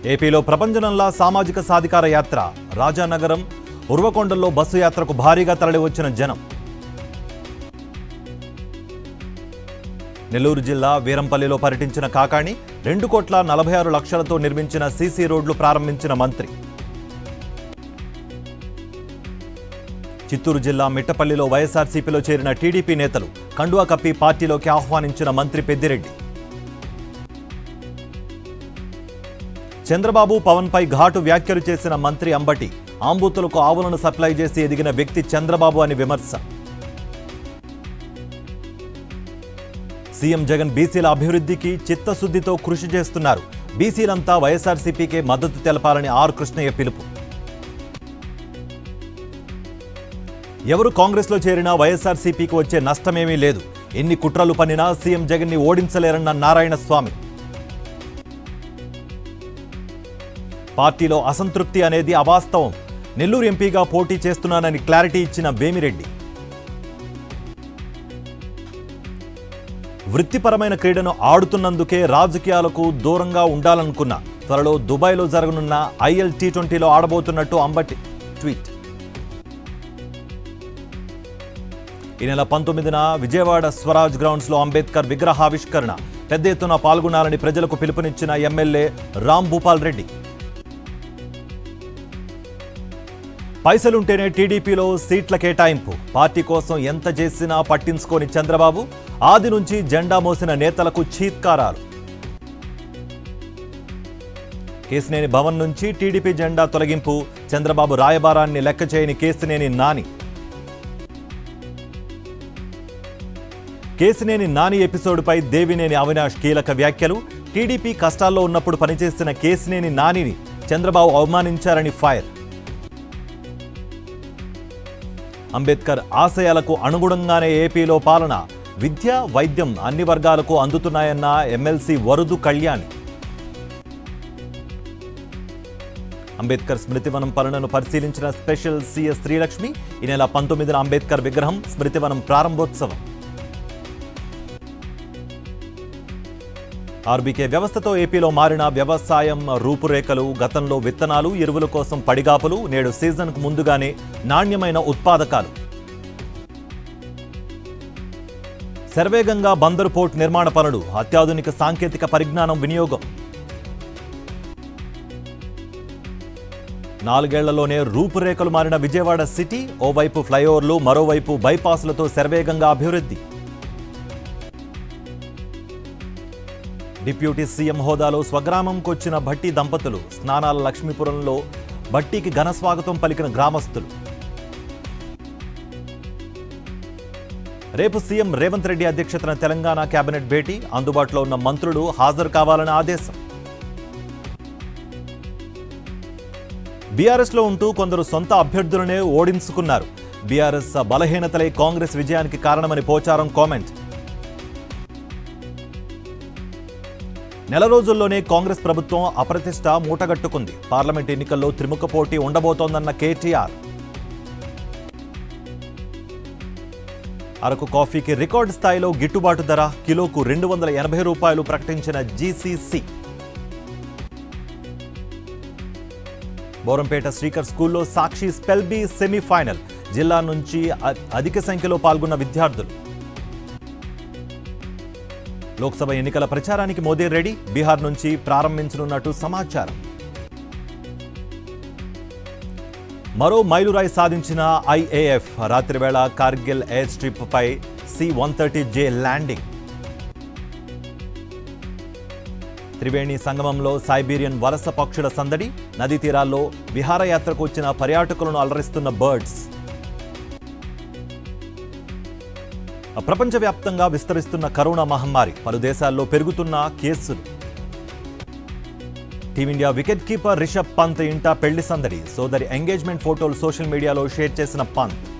ఏపీలో ప్రపంచనంలా సామాజిక సాధికార యాత్ర రాజానగరం ఉర్వకొండల్లో బస్సు యాత్రకు భారీగా తరలివచ్చిన జనం. నెల్లూరు జిల్లా వీరంపల్లిలో పర్యటించిన కాకాణి 2,46,00,000తో నిర్మించిన సీసీ రోడ్లు ప్రారంభించిన మంత్రి. చిత్తూరు జిల్లా మిట్టపల్లిలో వైఎస్ఆర్సీపీలో చేరిన టీడీపీ నేతలు కండువా కప్పి పార్టీలోకి ఆహ్వానించిన మంత్రి పెద్దిరెడ్డి. చంద్రబాబు పవన్పై ఘాటు వ్యాఖ్యలు చేసిన మంత్రి అంబటి ఆంబూతులకు ఆవులను సప్లై చేసి ఎదిగిన వ్యక్తి చంద్రబాబు అని విమర్శ. సీఎం జగన్ బీసీల అభివృద్ధికి చిత్తశుద్ధితో కృషి చేస్తున్నారు. బీసీలంతా వైఎస్ఆర్సీపీకే మద్దతు తెలపాలని ఆర్ కృష్ణయ్య పిలుపు. ఎవరు కాంగ్రెస్లో చేరినా వైఎస్ఆర్సీపీకి వచ్చే నష్టమేమీ లేదు. ఎన్ని కుట్రలు పన్నినా సీఎం జగన్ని ఓడించలేరన్న నారాయణ స్వామి. పార్టీలో అసంతృప్తి అనేది అవాస్తవం. నెల్లూరు ఎంపీగా పోటీ చేస్తున్నానని క్లారిటీ ఇచ్చిన వేమిరెడ్డి. వృత్తిపరమైన క్రీడను ఆడుతున్నందుకే రాజకీయాలకు దూరంగా ఉండాలనుకున్నా. త్వరలో దుబాయ్లో జరగనున్న IL T20లో ఆడబోతున్నట్టు అంబటి ట్వీట్. ఈ నెల 19న విజయవాడ స్వరాజ్ గ్రౌండ్స్లో అంబేద్కర్ విగ్రహావిష్కరణ. పెద్ద ఎత్తున పాల్గొనాలని ప్రజలకు పిలుపునిచ్చిన ఎమ్మెల్యే రామ్ భూపాల్ రెడ్డి. పైసలుంటేనే టీడీపీలో సీట్ల కేటాయింపు. పార్టీ కోసం ఎంత చేసినా పట్టించుకోని చంద్రబాబు. ఆది నుంచి జెండా మోసిన నేతలకు చీత్కారాలు. కేశినేని భవన్ నుంచి టీడీపీ జెండా తొలగింపు. చంద్రబాబు రాయబారాన్ని లెక్క చేయని కేశినేని నాని. కేశినేని నాని ఎపిసోడ్పై దేవినేని అవినాష్ కీలక వ్యాఖ్యలు. టీడీపీ కష్టాల్లో ఉన్నప్పుడు పనిచేసిన కేశినేని నానిని చంద్రబాబు అవమానించారని ఫైర్. అంబేద్కర్ ఆశయాలకు అనుగుణంగానే ఏపీలో పాలన. విద్య, వైద్యం అన్ని వర్గాలకు అందుతున్నాయన్న ఎమ్మెల్సీ వరుదు కళ్యాణి. అంబేద్కర్ స్మృతివనం పనులను పరిశీలించిన స్పెషల్ CS శ్రీలక్ష్మి. ఈ నెల 19న అంబేద్కర్ విగ్రహం స్మృతివనం ప్రారంభోత్సవం. ఆర్బీకే వ్యవస్థతో ఏపీలో మారిన వ్యవసాయం రూపురేఖలు. గతంలో విత్తనాలు, ఎరువుల కోసం పడిగాపులు. నేడు సీజన్కు ముందుగానే నాణ్యమైన ఉత్పాదకాలు. శరవేగంగా బందరు పోర్ట్ నిర్మాణ పనులు. అత్యాధునిక సాంకేతిక పరిజ్ఞానం వినియోగం. 4 ఏళ్లలోనే రూపురేఖలు మారిన విజయవాడ సిటీ. ఓవైపు ఫ్లైఓవర్లు, మరోవైపు బైపాస్లతో శరవేగంగా అభివృద్ధి. డిప్యూటీ సీఎం హోదాలో స్వగ్రామంకొచ్చిన భట్టి దంపతులు. స్నానాల లక్ష్మీపురంలో భట్టికి ఘన స్వాగతం పలికిన గ్రామస్తులు. రేపు సీఎం రేవంత్ రెడ్డి అధ్యక్షతన తెలంగాణ కేబినెట్ భేటీ. అందుబాటులో ఉన్న మంత్రులు హాజరు కావాలని ఆదేశం. బీఆర్ఎస్లో ఉంటూ కొందరు సొంత అభ్యర్థులనే ఓడించుకున్నారు. బీఆర్ఎస్ బలహీనతలే కాంగ్రెస్ విజయానికి కారణమని పోచారం కామెంట్. నెల రోజుల్లోనే కాంగ్రెస్ ప్రభుత్వం అప్రతిష్ట మూటగట్టుకుంది. పార్లమెంట్ ఎన్నికల్లో త్రిముఖ పోటీ ఉండబోతోందన్న కేటీఆర్. అరకు కాఫీకి రికార్డు స్థాయిలో గిట్టుబాటు ధర. కిలోకు 280 రూపాయలు ప్రకటించిన GCC. బోరంపేట శ్రీకర్ స్కూల్లో సాక్షి స్పెల్ బి సెమీఫైనల్. జిల్లా నుంచి అధిక సంఖ్యలో పాల్గొన్న విద్యార్థులు. లోక్సభ ఎన్నికల ప్రచారానికి మోదీ రెడీ. బీహార్ నుంచి ప్రారంభించనున్నట్టు సమాచారం. మరో మైలురాయి సాధించిన IAF. రాత్రివేళ కార్గిల్ ఎయిర్ స్ట్రిప్ పై C-130J ల్యాండింగ్. త్రివేణి సంగమంలో సైబీరియన్ వలస పక్షుల సందడి. నదీ తీరాల్లో విహారయాత్రకు వచ్చిన పర్యాటకులను అలరిస్తున్న బర్డ్స్. ప్రపంచవ్యాప్తంగా విస్తరిస్తున్న కరోనా మహమ్మారి. పలు దేశాల్లో పెరుగుతున్న కేసులు. Team India wicket keeper Rishabh Pant ఇంట పెళ్లి సందడి. సోదరి ఎంగేజ్మెంట్ ఫోటోలు సోషల్ మీడియాలో షేర్ చేసిన పంత్.